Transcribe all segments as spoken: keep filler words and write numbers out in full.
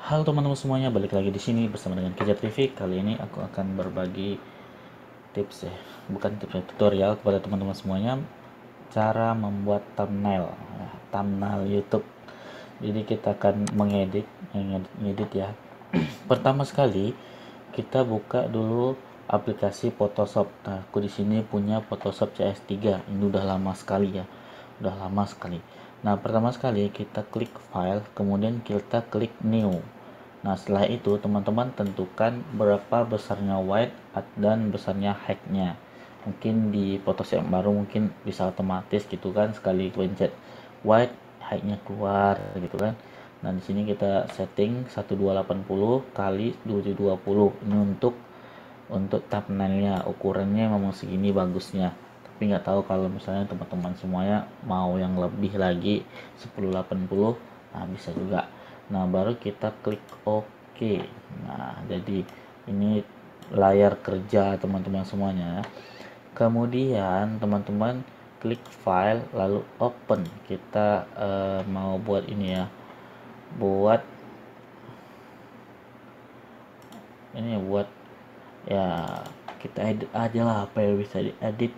Halo teman-teman semuanya, balik lagi di sini bersama dengan Kejar T V. Kali ini aku akan berbagi tips ya, bukan tips ya, tutorial kepada teman-teman semuanya cara membuat thumbnail, ya, thumbnail YouTube. Jadi kita akan mengedit, mengedit ya. Pertama sekali kita buka dulu aplikasi Photoshop. Nah, aku di sini punya Photoshop C S tiga. Ini udah lama sekali ya. Udah lama sekali. Nah, pertama sekali kita klik file, kemudian kita klik new. Nah, setelah itu teman-teman tentukan berapa besarnya white dan besarnya height-nya. Mungkin di Photoshop yang baru mungkin bisa otomatis gitu kan, sekali pencet white, height-nya keluar gitu kan. Nah, di sini kita setting seribu dua ratus delapan puluh kali dua ribu dua puluh. Ini untuk untuk thumbnailnya, ukurannya memang segini bagusnya. Tapi nggak tahu kalau misalnya teman-teman semuanya mau yang lebih lagi seribu delapan puluh, nah bisa juga. Nah, baru kita klik OK. Nah, jadi ini layar kerja teman-teman semuanya. Kemudian teman-teman klik file lalu open. Kita eh, mau buat ini ya. Buat ini buat ya, kita edit aja lah apa yang bisa diedit.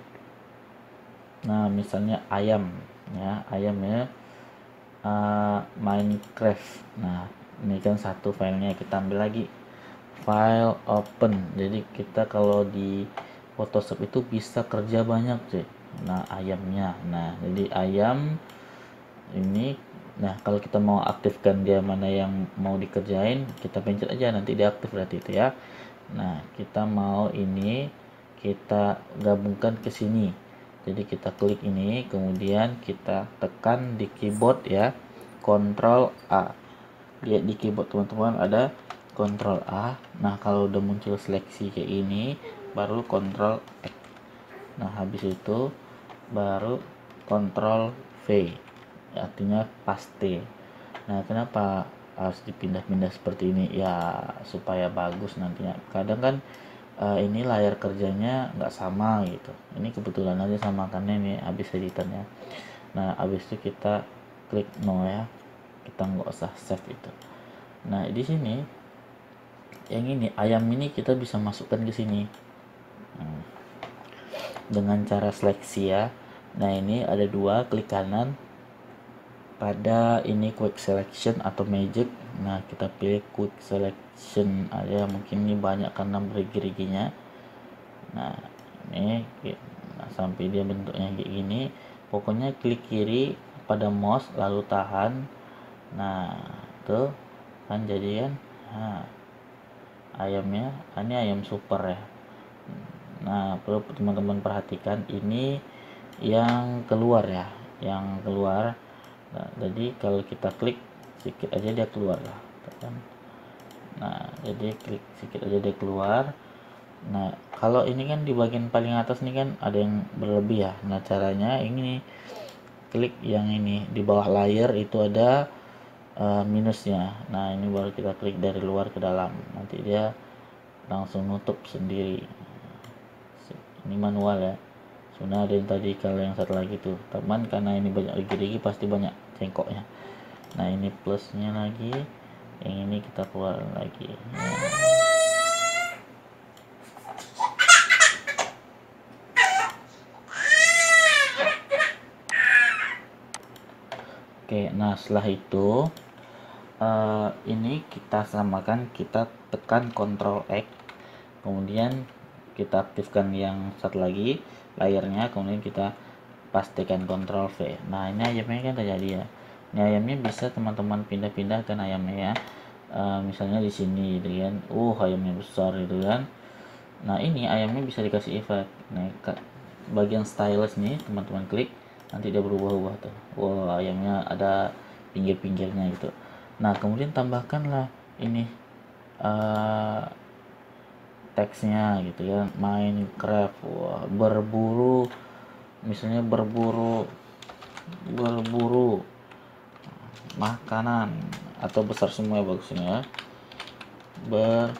Nah, misalnya ayam ya, ayamnya uh, Minecraft. Nah, ini kan satu filenya, kita ambil lagi file open. Jadi kita kalau di Photoshop itu bisa kerja banyak sih. Nah, ayamnya, nah jadi ayam ini. Nah, kalau kita mau aktifkan dia mana yang mau dikerjain, kita pencet aja, nanti dia aktif berarti itu ya. Nah, kita mau ini kita gabungkan ke sini. Jadi kita klik ini, kemudian kita tekan di keyboard ya, Ctrl A. Lihat di keyboard teman-teman ada Ctrl A. Nah, kalau udah muncul seleksi kayak ini, baru Ctrl X. Nah, habis itu baru Ctrl V. Artinya paste. Nah, kenapa harus dipindah-pindah seperti ini? Ya, supaya bagus nantinya. Kadang kan uh, ini layar kerjanya nggak sama gitu. Ini kebetulan aja sama karena ini habis editannya. Nah, habis itu kita klik no ya. Kita nggak usah save itu. Nah, di sini yang ini ayam ini kita bisa masukkan ke sini. Hmm. Dengan cara seleksi ya. Nah, ini ada dua, klik kanan pada ini quick selection atau magic. Nah, kita pilih quick selection aja, mungkin ini banyak karena berigi-riginya. Nah, ini nah, sampai dia bentuknya kayak gini. Pokoknya klik kiri pada mouse lalu tahan. Nah, tuh kan jadi kan. Nah, ayamnya ini ayam super ya. Nah, perlu teman-teman perhatikan ini yang keluar ya, yang keluar. Nah, jadi kalau kita klik sedikit aja dia keluar lah, kan? Nah, jadi klik sedikit aja dia keluar. Nah, kalau ini kan di bagian paling atas nih kan ada yang berlebih ya. Nah, caranya ini klik yang ini di bawah layer itu ada uh, minusnya. Nah, ini baru kita klik dari luar ke dalam. Nanti dia langsung nutup sendiri. Ini manual ya. Sebenarnya ada yang tadi, kalau yang satu lagi tuh teman, karena ini banyak rigi-rigi pasti banyak cengkoknya. Nah, ini plusnya lagi, yang ini kita keluar lagi ya. Oke, nah setelah itu uh, ini kita samakan, kita tekan Ctrl X, kemudian kita aktifkan yang satu lagi layarnya, kemudian kita pastikan Ctrl V. Nah, ini ayamnya kan terjadi ya. Ini ayamnya bisa teman-teman pindah-pindah kan ayamnya ya. Uh, misalnya di sini gitu kan. Uh, ayamnya besar gitu kan. Nah, ini ayamnya bisa dikasih efek. Nah, bagian stylus nih teman-teman klik, nanti dia berubah-ubah tuh. Wow, ayamnya ada pinggir-pinggirnya gitu. Nah, kemudian tambahkanlah ini uh, teksnya gitu ya, Minecraft. Wah, berburu, misalnya berburu berburu makanan atau besar semua bagusnya, ber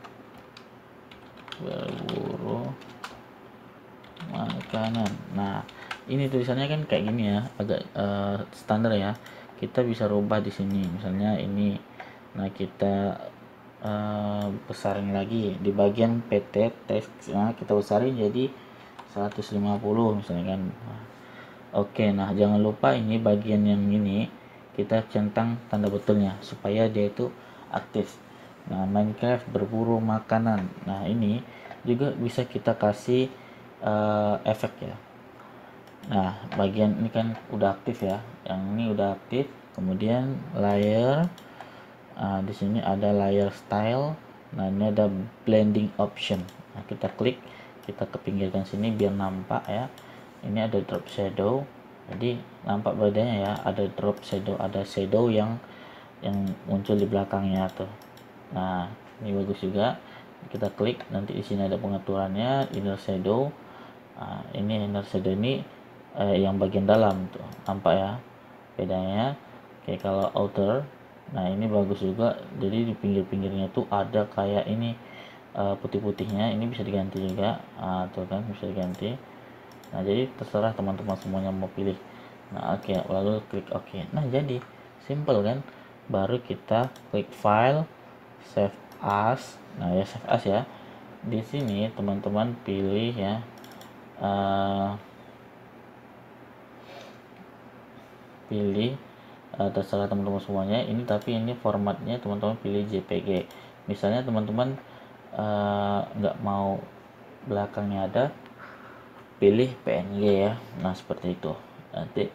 berburu makanan. Nah, ini tulisannya kan kayak gini ya, agak uh, standar ya. Kita bisa rubah di sini, misalnya ini Nah kita uh, besarin lagi di bagian P T text, nah kita besarin jadi seratus lima puluh misalnya kan. Nah, oke, nah jangan lupa ini bagian yang ini kita centang tanda betulnya supaya dia itu aktif. Nah, Minecraft berburu makanan. Nah, ini juga bisa kita kasih uh, efek ya. Nah, bagian ini kan udah aktif ya. Yang ini udah aktif. Kemudian layer. Nah, di sini ada layer style. Nah, ini ada blending option. Nah, kita klik, kita kepinggirkan sini biar nampak ya. Ini ada drop shadow. Jadi nampak bedanya ya. Ada drop shadow, ada shadow yang yang muncul di belakangnya tuh. Nah, ini bagus juga. Kita klik, nanti di sini ada pengaturannya, inner shadow. Nah, ini inner shadow ini eh, yang bagian dalam tuh, nampak ya bedanya. Oke, kalau outer, nah ini bagus juga. Jadi di pinggir-pinggirnya tuh ada kayak ini uh, putih-putihnya, ini bisa diganti juga. Nah, tuh kan bisa diganti. Nah, jadi terserah teman-teman semuanya mau pilih. Nah, oke, okay, lalu klik oke. Okay. Nah, jadi simple kan. Baru kita klik file, save as. Nah, ya save as ya. Di sini teman-teman pilih ya. Uh, pilih uh, terserah teman-teman semuanya ini, tapi ini formatnya teman-teman pilih J P G. Misalnya teman-teman nggak uh, mau belakangnya ada, pilih P N G ya. Nah seperti itu nanti.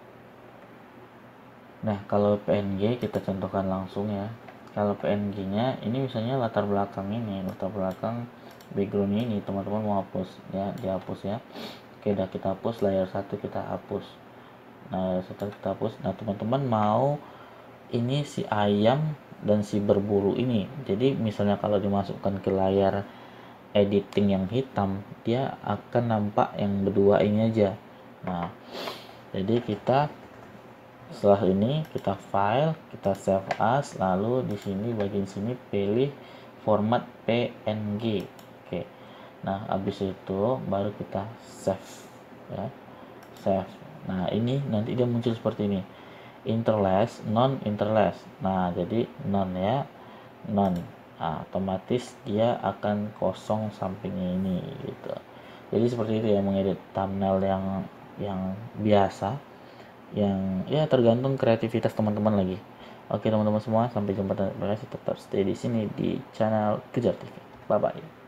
Nah kalau P N G kita contohkan langsung ya. Kalau P N G nya ini misalnya latar belakang ini, latar belakang background ini teman-teman mau hapus ya, dihapus ya. Oke, udah kita hapus, layer satu kita hapus. Nah setelah kita hapus, nah teman-teman mau ini si ayam dan si berburu ini, jadi misalnya kalau dimasukkan ke layar editing yang hitam, dia akan nampak yang berdua ini aja. Nah jadi kita setelah ini kita file, kita save as, lalu di sini bagian sini pilih format P N G. Oke, nah habis itu baru kita save ya, save. Nah ini nanti dia muncul seperti ini, interlace, non interlace. Nah jadi non ya, non. Nah, otomatis dia akan kosong sampingnya ini gitu. Jadi seperti itu ya mengedit thumbnail yang yang biasa, yang ya tergantung kreativitas teman-teman lagi. Oke teman-teman semua, sampai jumpa, terima kasih, tetap stay di sini di channel Kejar T V. Bye bye.